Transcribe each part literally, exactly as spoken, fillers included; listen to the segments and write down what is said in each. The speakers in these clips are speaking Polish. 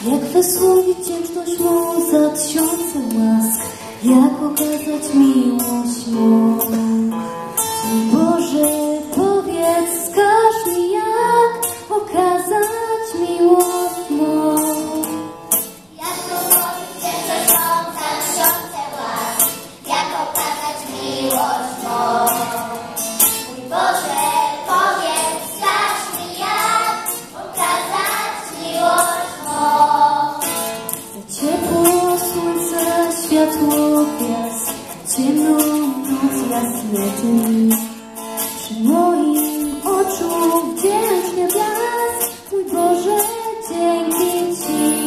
Jak wysłowić wdzięczność mu za tysiące łask, jak okazać miłość mu. Mój Boże, powiedz, wskaż mi, jak okazać miłość mu. Jak wysłowić wdzięczność mu za tysiące łask, jak okazać miłość mu. Mój Boże, powiedz, wskaż mi, jak okazać miłość mu. Za ciepło słońca, światło gwiazd, ciemną noc, jasne dni. Przy moim oczu wdzięczny blask, mój Boże, dzięki Ci.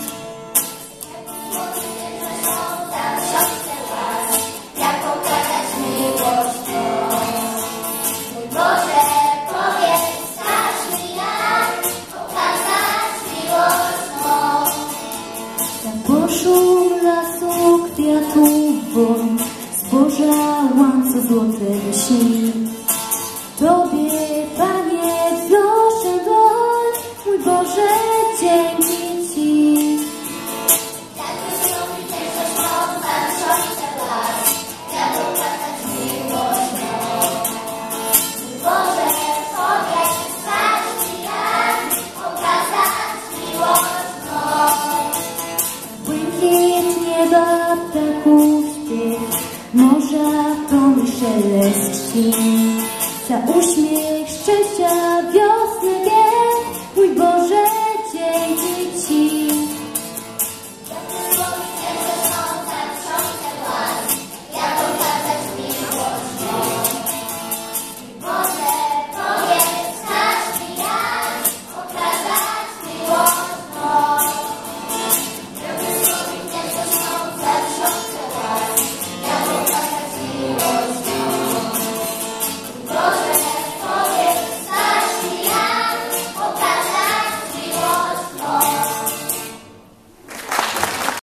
Jak okazać miłość mu. Mój Boże, powiedz, wskaż mi, jak okazać miłość mu. Tam poszum lasu, kwiatów, woń, zboża, łańcuch złotego śni. Tobie, Panie, wznoszę dłoń, mój Boże, dzięki Ci. Jak wysłowić wdzięczność mu za tysiące łask, jak okazać miłość mu. Mój Boże, powiedz, wskaż mi, jak okazać miłość mu. Błękit nieba, ptaków śpiew, morza, ton i szelest chwil. Za uśmiech